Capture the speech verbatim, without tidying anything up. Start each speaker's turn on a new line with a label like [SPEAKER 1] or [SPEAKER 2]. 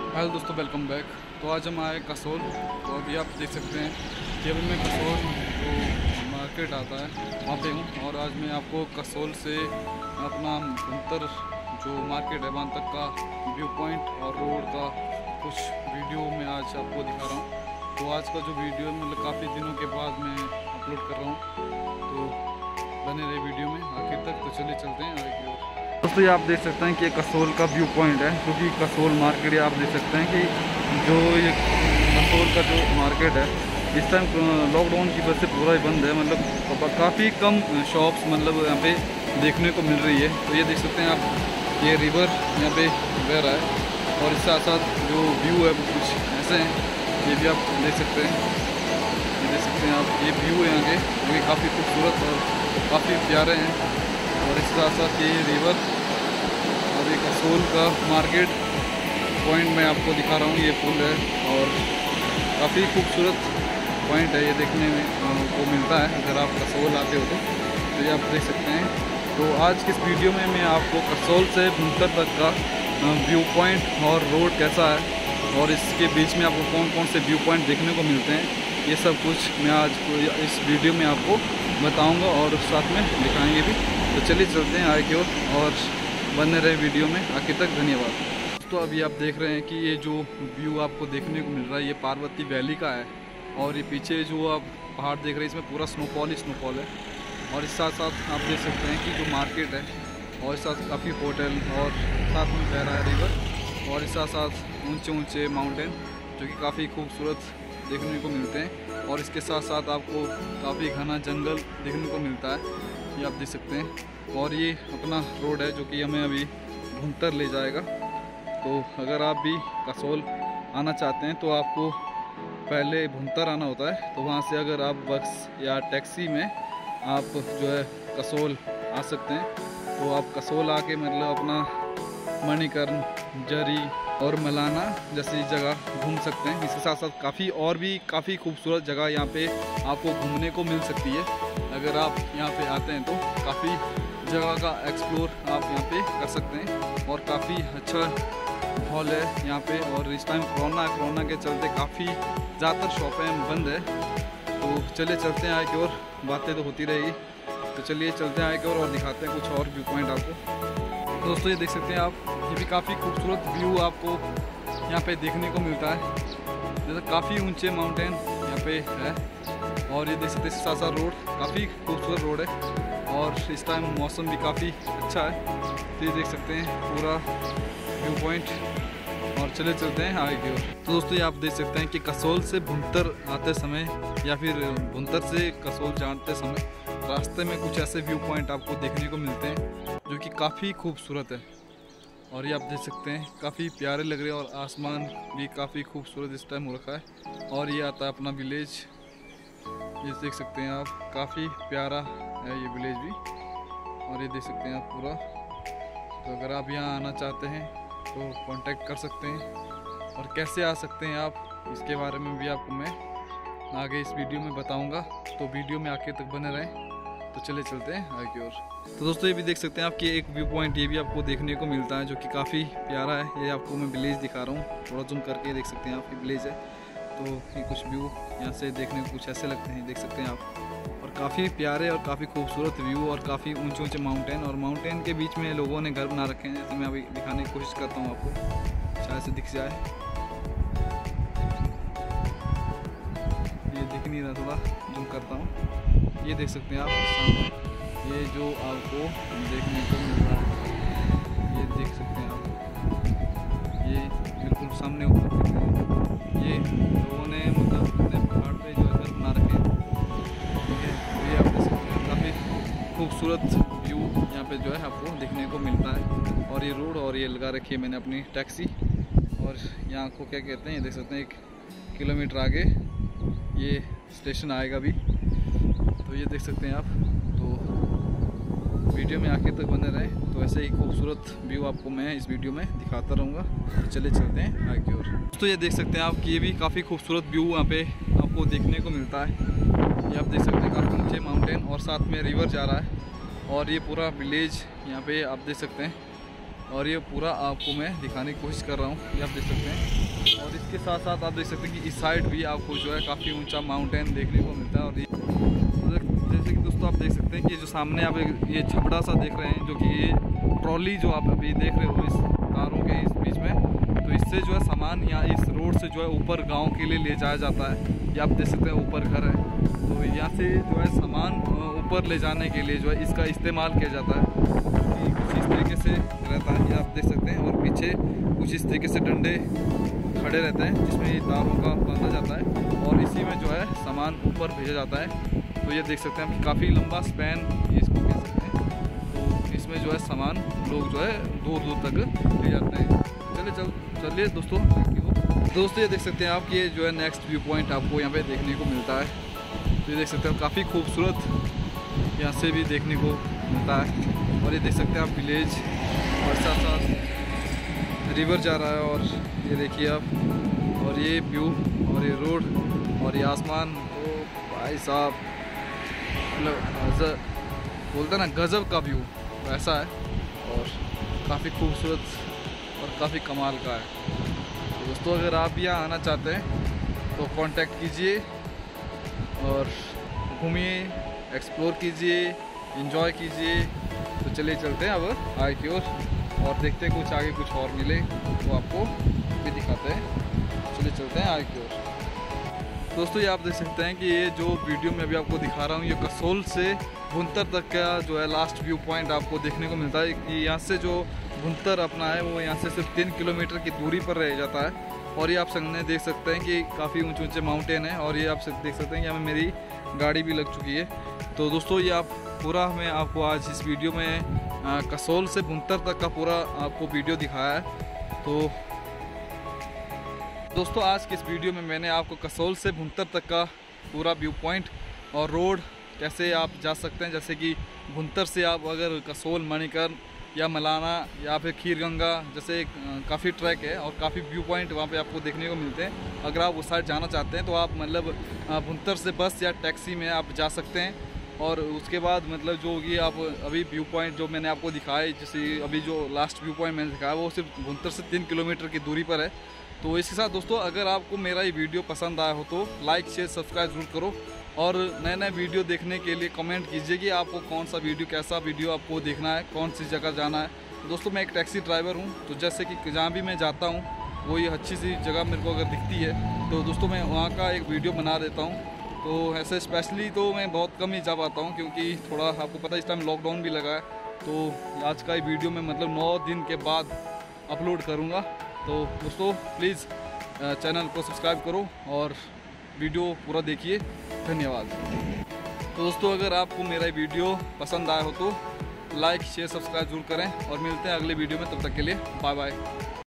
[SPEAKER 1] Hello दोस्तों, welcome back. तो आज हम आए कसोल। तो अभी आप देख सकते हैं कि अभी मैं कसोल जो मार्केट आता है वहाँ पे हूँ, और आज मैं आपको कसोल से अपना भुंतर जो मार्केट है वहाँ तक का व्यू पॉइंट और रोड का कुछ वीडियो मैं आज आपको दिखा रहा हूँ। तो आज का जो वीडियो है मतलब काफ़ी दिनों के बाद मैं अपलोड कर रहा हूँ, तो बने रहे वीडियो में आखिर तक। तो चलिए चलते हैं आगे की ओर। दोस्तों ये आप देख सकते हैं कि ये कसोल का व्यू पॉइंट है, क्योंकि कसोल मार्केट आप देख सकते हैं कि जो ये कसोल का जो मार्केट है इस टाइम लॉकडाउन की वजह से पूरा ही बंद है। मतलब काफ़ी कम शॉप्स मतलब यहाँ पे देखने को मिल रही है। तो ये देख सकते हैं आप, ये रिवर यहाँ पे बह रहा है, और इसके साथ साथ जो व्यू है वो कुछ ऐसे हैं। ये भी आप देख सकते हैं, ये देख सकते हैं आप, ये व्यू है यहाँ के जो कि काफ़ी खूबसूरत और काफ़ी प्यारे हैं। और इसके साथ साथ ये रिवर और ये कसोल का मार्केट पॉइंट मैं आपको दिखा रहा हूँ। ये पुल है और काफ़ी खूबसूरत पॉइंट है, ये देखने में को मिलता है अगर आप कसोल आते हो तो। तो ये आप देख सकते हैं। तो आज की इस वीडियो में मैं आपको कसोल से भुंतर तक का व्यू पॉइंट और रोड कैसा है और इसके बीच में आपको कौन कौन से व्यू पॉइंट देखने को मिलते हैं, ये सब कुछ मैं आज इस वीडियो में आपको बताऊंगा और साथ में दिखाएंगे भी। तो चलिए चलते हैं आगे की ओर और बने रहे वीडियो में आखिर तक। धन्यवाद। तो अभी आप देख रहे हैं कि ये जो व्यू आपको देखने को मिल रहा है ये पार्वती वैली का है, और ये पीछे जो आप पहाड़ देख रहे हैं इसमें पूरा स्नोफॉल ही स्नोफॉल है। और इस साथ साथ आप देख सकते हैं कि जो मार्केट है और इस साथ काफ़ी होटल और साथ में बह रहा है रिवर, और इस साथ साथ ऊंचे ऊंचे माउंटेन जो कि काफ़ी खूबसूरत देखने को मिलते हैं। और इसके साथ साथ आपको काफ़ी घना जंगल देखने को मिलता है, ये आप देख सकते हैं। और ये अपना रोड है जो कि हमें अभी भुंतर ले जाएगा। तो अगर आप भी कसोल आना चाहते हैं तो आपको पहले भुंतर आना होता है। तो वहाँ से अगर आप बस या टैक्सी में आप जो है कसोल आ सकते हैं। तो आप कसोल आके मतलब अपना मणिकर्ण, जरी और मलाना जैसी जगह घूम सकते हैं। इसके साथ साथ काफ़ी और भी काफ़ी खूबसूरत जगह यहाँ पे आपको घूमने को मिल सकती है। अगर आप यहाँ पे आते हैं तो काफ़ी जगह का एक्सप्लोर आप यहाँ पे कर सकते हैं, और काफ़ी अच्छा हॉल है यहाँ पे। और इस टाइम कोरोना कोरोना के चलते काफ़ी ज़्यादातर शॉपें बंद है। तो चलिए चलते हैं आगे की ओर, बातें तो होती रहेगी। तो चलिए चलते हैं आगे की ओर और दिखाते हैं कुछ और व्यू पॉइंट आपको। तो दोस्तों ये देख सकते हैं आप, ये भी काफ़ी खूबसूरत व्यू आपको यहाँ पे देखने को मिलता है। जैसे काफ़ी ऊंचे माउंटेन यहाँ पे है, और ये देख सकते हैं साथ साथ रोड काफ़ी खूबसूरत रोड है, और इस टाइम मौसम भी काफ़ी अच्छा है। तो ये देख सकते हैं पूरा व्यू पॉइंट, और चले चलते हैं आगे की ओर। तो दोस्तों ये आप देख सकते हैं कि कसोल से भुंतर आते समय या फिर भुंतर से कसोल जाते समय रास्ते में कुछ ऐसे व्यू पॉइंट आपको देखने को मिलते हैं जो कि काफ़ी खूबसूरत है। और ये आप देख सकते हैं काफ़ी प्यारे लग रहे हैं, और आसमान भी काफ़ी खूबसूरत इस टाइम हो रखा है। और ये आता है अपना विलेज, ये देख सकते हैं आप, काफ़ी प्यारा है ये विलेज भी। और ये देख सकते हैं आप पूरा। तो अगर आप यहाँ आना चाहते हैं तो कांटेक्ट कर सकते हैं, और कैसे आ सकते हैं आप इसके बारे में भी आपको मैं आगे इस वीडियो में बताऊंगा। तो वीडियो में आखिर तक बने रहें। तो चले चलते हैं आगे की ओर। तो दोस्तों ये भी देख सकते हैं आप कि एक व्यू पॉइंट ये भी आपको देखने को मिलता है जो कि काफ़ी प्यारा है। ये आपको मैं विलेज दिखा रहा हूँ, थोड़ा जूम करके देख सकते हैं आप, ये विलेज है। तो ये कुछ व्यू यहाँ से देखने को कुछ ऐसे लगते हैं, देख सकते हैं आप। और काफ़ी प्यारे और काफ़ी खूबसूरत व्यू, और काफ़ी ऊंचे ऊंचे माउंटेन, और माउंटेन के बीच में लोगों ने घर बना रखे हैं। जैसे मैं अभी दिखाने की कोशिश करता हूँ आपको, शायद से दिख जाए। ये दिख नहीं रहा, थोड़ा जूम करता हूँ। ये देख सकते हैं आप सामने, ये जो आपको देखने को मिल रहा है, ये देख सकते हैं आप, ये बिल्कुल सामने ऊपर ये लोगों ने मतलब अपने पहाड़ पे जो घर बना रखे हैं। ये आप देख सकते हैं काफ़ी खूबसूरत व्यू यहाँ पे जो है आपको देखने को मिलता है। और ये रोड, और ये लगा रखी है मैंने अपनी टैक्सी, और यहाँ को क्या कहते हैं, ये देख सकते हैं एक किलोमीटर आगे ये स्टेशन आएगा भी। तो ये देख सकते हैं आप। तो वीडियो में आखिर तक बने रहें, तो ऐसे ही खूबसूरत व्यू आपको मैं इस वीडियो में दिखाता रहूँगा। तो चले चलते हैं आगे की ओर। तो ये देख सकते हैं आप कि ये भी काफ़ी खूबसूरत व्यू यहाँ पे आपको देखने को मिलता है। ये आप देख सकते हैं काफ़ी ऊंचे माउंटेन, और साथ में रिवर जा रहा है, और ये पूरा विलेज यहाँ पे आप देख सकते हैं। और ये पूरा आपको मैं दिखाने की कोशिश कर रहा हूँ, ये आप देख सकते हैं। और इसके साथ साथ आप देख सकते हैं कि इस साइड भी आपको जो है काफ़ी ऊंचा माउंटेन देखने को मिलता है। और ये जैसे कि दोस्तों आप देख सकते हैं कि जो सामने आप ये छपड़ा सा देख रहे हैं, जो कि ये ट्रॉली जो आप अभी देख रहे हो इस तारों के इस बीच में, तो इससे जो है सामान यहाँ इस रोड से जो है ऊपर गाँव के लिए ले जाया जाता है। ये आप देख सकते हैं ऊपर घर है, तो यहाँ से जो है सामान ऊपर ले जाने के लिए जो है इसका इस्तेमाल किया जाता है, कि कुछ इस तरीके से रहता है, ये आप देख सकते हैं। और पीछे कुछ इस तरीके से डंडे खड़े रहते हैं जिसमें ये तारों का बांधा जाता है और इसी में जो है सामान ऊपर भेजा जाता है। तो ये देख सकते हैं काफ़ी लंबा स्पैन इसको कह सकते हैं। तो इसमें जो है सामान लोग जो है दूर दूर तक ले जाते हैं। चलिए चल चलिए दोस्तों, दोस्तों ये देख सकते हैं आप, ये जो है नेक्स्ट व्यू पॉइंट आपको यहाँ पे देखने को मिलता है। तो ये देख सकते हैं काफ़ी खूबसूरत यहाँ से भी देखने को मिलता है। और ये देख सकते हैं आप विलेज और साथ साथ रिवर जा रहा है, और ये देखिए आप, और ये व्यू और ये रोड और ये आसमान, तो भाई साहब मतलब बोलते हैं ना गजब का व्यू वैसा है, और काफ़ी खूबसूरत और काफ़ी कमाल का है। तो दोस्तों अगर आप यहाँ आना चाहते हैं तो कांटेक्ट कीजिए और घूमिए, एक्सप्लोर कीजिए, एंजॉय कीजिए। तो चलिए चलते हैं अब आगे की ओर और देखते हैं कुछ आगे कुछ और मिले तो आपको भी दिखाते हैं। चलिए चलते हैं आगे की ओर। दोस्तों ये आप देख सकते हैं कि ये जो वीडियो में अभी आपको दिखा रहा हूँ, ये कसोल से भुंतर तक का जो है लास्ट व्यू पॉइंट आपको देखने को मिलता है। कि यहाँ से जो भुंतर अपना है वो यहाँ से सिर्फ तीन किलोमीटर की दूरी पर रह जाता है। और ये आप सामने देख सकते हैं कि काफ़ी ऊंचे ऊंचे माउंटेन है, और ये आप देख सकते हैं कि हमें मेरी गाड़ी भी लग चुकी है। तो दोस्तों ये आप पूरा मैं आपको आज इस वीडियो में आ, कसोल से भुंतर तक का पूरा आपको वीडियो दिखाया है। तो दोस्तों आज की इस वीडियो में मैंने आपको कसोल से भुंतर तक का पूरा व्यू पॉइंट और रोड कैसे आप जा सकते हैं, जैसे कि भुंतर से आप अगर कसोल, मणिकर्ण या मलाना या फिर खीरगंगा जैसे काफ़ी ट्रैक है और काफ़ी व्यू पॉइंट वहाँ पे आपको देखने को मिलते हैं। अगर आप उस साइड जाना चाहते हैं तो आप मतलब भुंतर से बस या टैक्सी में आप जा सकते हैं। और उसके बाद मतलब जो कि आप अभी व्यू पॉइंट जो मैंने आपको दिखाया, जैसे अभी जो लास्ट व्यू पॉइंट मैंने दिखाया वो सिर्फ भुंतर से तीन किलोमीटर की दूरी पर है। तो इसके साथ दोस्तों अगर आपको मेरा ये वीडियो पसंद आया हो तो लाइक शेयर सब्सक्राइब ज़रूर करो, और नए नए वीडियो देखने के लिए कमेंट कीजिए कि आपको कौन सा वीडियो, कैसा वीडियो आपको देखना है, कौन सी जगह जाना है। दोस्तों मैं एक टैक्सी ड्राइवर हूँ, तो जैसे कि जहाँ भी मैं जाता हूँ वो ये अच्छी सी जगह मेरे को अगर दिखती है तो दोस्तों मैं वहाँ का एक वीडियो बना देता हूँ। तो ऐसे स्पेशली तो मैं बहुत कम ही जा पाता हूँ, क्योंकि थोड़ा आपको पता है इस टाइम लॉकडाउन भी लगा है। तो आज का ये वीडियो मैं मतलब नौ दिन के बाद अपलोड करूँगा। तो दोस्तों प्लीज़ चैनल को सब्सक्राइब करो और वीडियो पूरा देखिए। धन्यवाद। तो दोस्तों अगर आपको मेरा वीडियो पसंद आया हो तो लाइक शेयर सब्सक्राइब जरूर करें, और मिलते हैं अगले वीडियो में। तब तक के लिए बाय बाय।